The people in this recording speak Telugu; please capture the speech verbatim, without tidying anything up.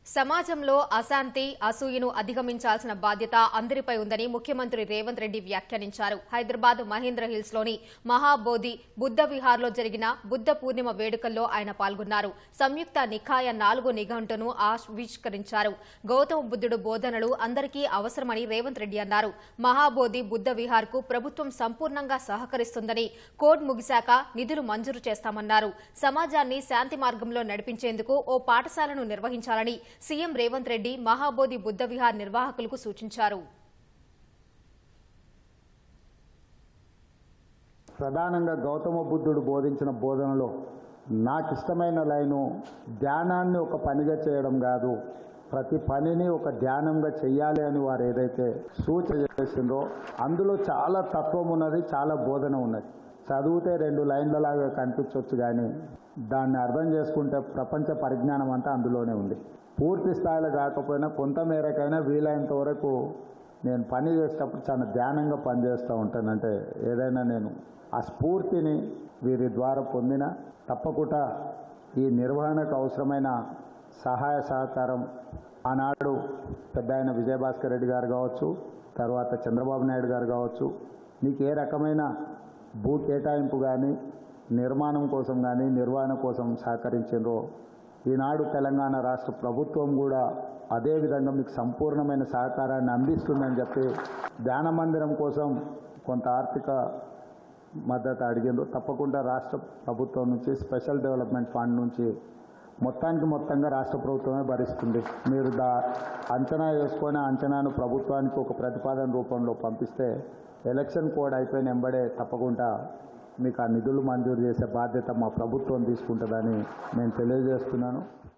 సమాజంలో అశాంతి అసూయను అధిగమించాల్సిన బాధ్యత అందరిపై ఉందని ముఖ్యమంత్రి రేవంత్ రెడ్డి వ్యాఖ్యానించారు. హైదరాబాద్ మహేంద్ర హిల్స్ లోని మహాబోధి బుద్ధ విహార్లో జరిగిన బుద్ధ పూర్ణిమ వేడుకల్లో ఆయన పాల్గొన్నారు. సంయుక్త నికాయ నాలుగో నిఘంటును ఆవిష్కరించారు. గౌతమ బుద్ధుడు బోధనలు అందరికీ అవసరమని రేవంత్ రెడ్డి అన్నారు. మహాబోధి బుద్ధ విహార్ కు ప్రభుత్వం సంపూర్ణంగా సహకరిస్తుందని, కోడ్ ముగిశాక నిధులు మంజూరు చేస్తామన్నారు. సమాజాన్ని శాంతి మార్గంలో నడిపించేందుకు ఓ పాఠశాలను నిర్వహించాలని సీఎం రేవంత్ రెడ్డి మహాబోధి బుద్ధ విహార్ నిర్వాహకులకు సూచించారు. ప్రధానంగా గౌతమ బుద్ధుడు బోధించిన బోధనలో నాకు ఇష్టమైన లైను ధ్యానాన్ని ఒక పనిగా చేయడం కాదు, ప్రతి పనిని ఒక ధ్యానంగా చెయ్యాలి అని వారు ఏదైతే సూచన చేసిందో అందులో చాలా తత్వం ఉన్నది, చాలా బోధన ఉన్నది. చదివితే రెండు లైన్లలాగా కనిపించవచ్చు, కానీ దాన్ని అర్థం చేసుకుంటే ప్రపంచ పరిజ్ఞానం అంతా అందులోనే ఉంది. పూర్తి స్థాయిలో కాకపోయినా కొంత మేరకైనా వీలైనంత వరకు నేను పని చేసేటప్పుడు చాలా ధ్యానంగా పనిచేస్తూ ఉంటానంటే ఏదైనా నేను ఆ స్ఫూర్తిని వీరి ద్వారా పొందిన తప్పకుండా ఈ నిర్వహణకు అవసరమైన సహాయ సహకారం ఆనాడు పెద్ద ఆయన విజయభాస్కర్ రెడ్డి గారు కావచ్చు, తర్వాత చంద్రబాబు నాయుడు గారు కావచ్చు, మీకు ఏ రకమైన భూ కేటాయింపు కానీ నిర్మాణం కోసం కానీ నిర్వహణ కోసం సహకరించారో ఈనాడు తెలంగాణ రాష్ట్ర ప్రభుత్వం కూడా అదేవిధంగా మీకు సంపూర్ణమైన సహకారాన్ని అందిస్తుందని చెప్పి ధ్యాన మందిరం కోసం కొంత ఆర్థిక మద్దతు అడిగిండ్రు. తప్పకుండా రాష్ట్ర ప్రభుత్వం నుంచి స్పెషల్ డెవలప్మెంట్ ఫండ్ నుంచి మొత్తానికి మొత్తంగా రాష్ట్ర ప్రభుత్వమే భరిస్తుంది. మీరు దా అంచనా వేసుకొని అంచనాను ప్రభుత్వానికి ఒక ప్రతిపాదన రూపంలో పంపిస్తే ఎలక్షన్ కోడ్ అయిపోయిన వెంబడే తప్పకుండా మీకు ఆ నిధులు మంజూరు చేసే బాధ్యత మా ప్రభుత్వం తీసుకుంటుందని నేను తెలియజేస్తున్నాను.